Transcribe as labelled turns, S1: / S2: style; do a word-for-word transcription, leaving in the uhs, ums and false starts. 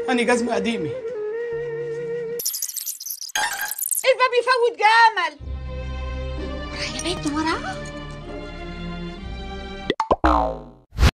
S1: أنا جزمة قديمة.
S2: الباب يفوت جمل. ورايا بنت وراها.